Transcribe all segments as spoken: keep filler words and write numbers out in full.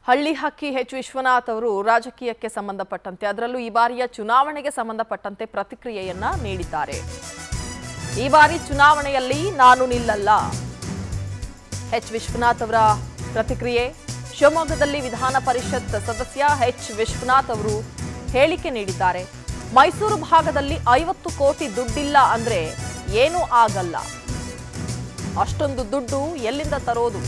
ಹಳ್ಳಿ ಹಕ್ಕಿ ಎಚ್ ವಿಶ್ವನಾಥ್ ಅವರು ರಾಜಕೀಯಕ್ಕೆ ಸಂಬಂಧಪಟ್ಟಂತೆ ಅದರಲ್ಲೂ ಈ ಬಾರಿಯ ಚುನಾವಣೆಗೆ ಸಂಬಂಧಪಟ್ಟಂತೆ ಪ್ರತಿಕ್ರಿಯೆಯನ್ನ ನೀಡಿದ್ದಾರೆ. ಈ ಬಾರಿ ಚುನಾವಣೆಯಲ್ಲಿ ನಾನು ನಿಲ್ಲಲ್ಲ. ಎಚ್ ವಿಶ್ವನಾಥ್ ಅವರ ಪ್ರತಿಕ್ರಿಯೆ. ಶಿವಮೊಗ್ಗದಲ್ಲಿ ವಿಧಾನ ಪರಿಷತ್ ಸದಸ್ಯ ಎಚ್ ವಿಶ್ವನಾಥ್ ಅವರು ಹೇಳಿಕೆ ನೀಡಿದ್ದಾರೆ. ಮೈಸೂರು ಭಾಗದಲ್ಲಿ ಐವತ್ತು ಕೋಟಿ ದುಡ್ಡಿಲ್ಲ ಅಂದ್ರೆ ಏನೂ ಆಗಲ್ಲ. ಅಷ್ಟೊಂದು ದುಡ್ಡು ಎಲ್ಲಿಂದ ತರೋದು?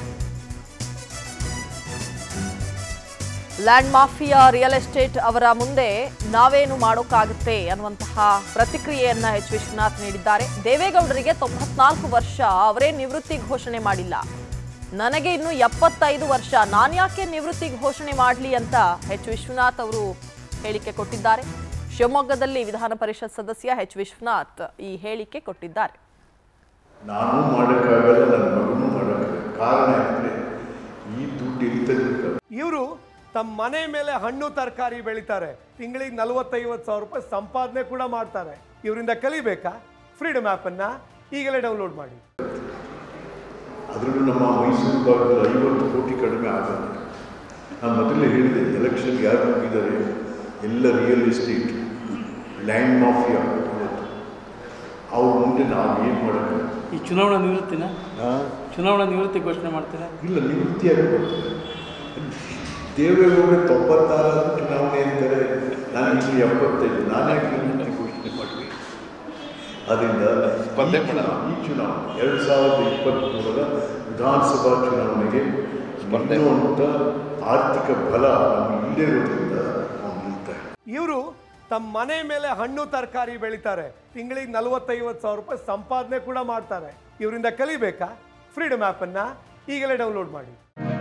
ಲ್ಯಾಂಡ್ ಮಾಫಿಯಾ ರಿಯಲ್ ಎಸ್ಟೇಟ್ ಅವರ ಮುಂದೆ ನಾವೇನು ಮಾಡೋಕ್ಕಾಗುತ್ತೆ ಅನ್ನುವಂತಹ ಪ್ರತಿಕ್ರಿಯೆಯನ್ನ ಎಚ್ ವಿಶ್ವನಾಥ್ ನೀಡಿದ್ದಾರೆ. ದೇವೇಗೌಡರಿಗೆ ತೊಂಬತ್ನಾಲ್ಕು ವರ್ಷ, ಅವರೇ ನಿವೃತ್ತಿ ಘೋಷಣೆ ಮಾಡಿಲ್ಲ. ನನಗೆ ಇನ್ನು ಎಪ್ಪತ್ತೈದು ವರ್ಷ, ನಾನು ಯಾಕೆ ನಿವೃತ್ತಿ ಘೋಷಣೆ ಮಾಡಲಿ ಅಂತ ಎಚ್ ವಿಶ್ವನಾಥ್ ಅವರು ಹೇಳಿಕೆ ಕೊಟ್ಟಿದ್ದಾರೆ. ಶಿವಮೊಗ್ಗದಲ್ಲಿ ವಿಧಾನ ಪರಿಷತ್ ಸದಸ್ಯ ಎಚ್ ವಿಶ್ವನಾಥ್ ಈ ಹೇಳಿಕೆ ಕೊಟ್ಟಿದ್ದಾರೆ. ನಾನು ಮಾಡೋಕ್ಕಾಗಲ್ಲ, ನನ್ನ ಮಗನೂ ಮಾಡೋಕ್ಕಾಗಲ್ಲ. ಕಾರಣ ಅಂದರೆ ಈ ದುಡ್ಡು ಇರ್ತದೆ. ಇವರು ತಮ್ಮ ಮನೆ ಮೇಲೆ ಹಣ್ಣು ತರಕಾರಿ ಬೆಳೀತಾರೆ. ತಿಂಗಳಿಗೆ ನಲವತ್ತೈವತ್ತು ಸಾವಿರ ರೂಪಾಯಿ ಸಂಪಾದನೆ ಕೂಡ ಮಾಡ್ತಾರೆ. ಇವರಿಂದ ಕಲಿಬೇಕಾ? ಫ್ರೀಡಮ್ ಆ್ಯಪನ್ನು ಈಗಲೇ ಡೌನ್ಲೋಡ್ ಮಾಡಿ. ಅದರಲ್ಲೂ ನಮ್ಮ ಮೈಸೂರು ಭಾಗದಲ್ಲಿ ಐವತ್ತು ಕೋಟಿ ಕಡಿಮೆ ಆಗಲ್ಲ. ನಾನು ಮೊದಲೇ ಹೇಳಿದೆ, ಎಲೆಕ್ಷನ್ಗೆ ಯಾರು ಹೋಗಿದ್ದಾರೆ ಎಲ್ಲ ರಿಯಲ್ ಎಸ್ಟೇಟ್ ಲ್ಯಾಂಡ್ ಮಾಫಿಯಾ ಅವ್ರ ಮುಂದೆ ನಾವು ಏನು ಮಾಡೋದು? ಈ ಚುನಾವಣಾ ನಿವೃತ್ತಿನ ಚುನಾವಣಾ ನಿವೃತ್ತಿ ಘೋಷಣೆ ಮಾಡ್ತೀರಾ? ಇಲ್ಲ, ನಿವೃತ್ತಿಯಾಗಿ ಬರ್ತಾರೆ. ದೇವೇಗೌಡ ತೊಂಬತ್ತಾರು ಚುನಾವಣೆ ಅಂತಾರೆ, ನಾನು ಇಲ್ಲಿ ಎಪ್ಪತ್ತೈದು, ನಾನೇ ನಿವೃತ್ತಿ ಘೋಷಣೆ ಮಾಡಲಿ. ಅದರಿಂದ ಸ್ಪರ್ಧೆ ಈ ಚುನಾವಣೆ ಎರಡು ಸಾವಿರದ ಇಪ್ಪತ್ತ್ಮೂರರ ವಿಧಾನಸಭಾ ಚುನಾವಣೆಗೆ ಸ್ಪರ್ಧೆಯುವಂಥ ಆರ್ಥಿಕ ಬಲ ನಮಗೆ ಇಲ್ಲೇ ಇರೋದ್ರಿಂದ ನಾವು ನಿಲ್ತಾರೆ. ಇವರು ತಮ್ಮ ಮನೆ ಮೇಲೆ ಹಣ್ಣು ತರಕಾರಿ ಬೆಳೀತಾರೆ. ತಿಂಗಳಿಗೆ ನಲವತ್ತೈವತ್ತು ಸಾವಿರ ರೂಪಾಯಿ ಸಂಪಾದನೆ ಕೂಡ ಮಾಡ್ತಾರೆ. ಇವರಿಂದ ಕಲಿಬೇಕಾ? ಫ್ರೀಡಮ್ ಆ್ಯಪನ್ನು ಈಗಲೇ ಡೌನ್ಲೋಡ್ ಮಾಡಿ.